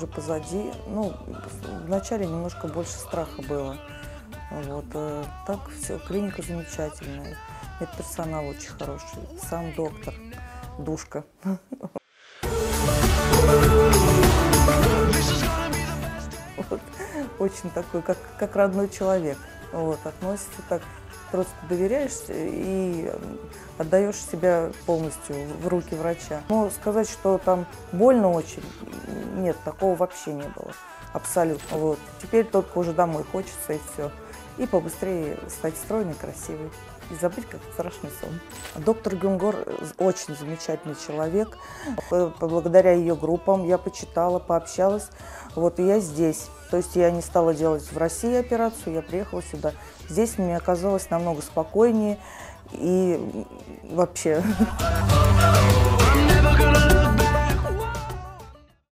уже позади. Ну, вначале немножко больше страха было. Вот. Так все, клиника замечательная, медперсонал очень хороший, сам доктор, душка. Вот. Очень такой, как родной человек. Вот. Относится так, просто доверяешься и отдаешь себя полностью в руки врача. Но сказать, что там больно очень, нет, такого вообще не было. Абсолютно. Вот. Теперь только уже домой хочется и все. И побыстрее стать стройной, красивой. И забыть, как страшный сон. Доктор Güngör очень замечательный человек. Благодаря ее группам я почитала, пообщалась. Вот, и я здесь. То есть я не стала делать в России операцию, я приехала сюда. Здесь мне оказалось намного спокойнее и вообще...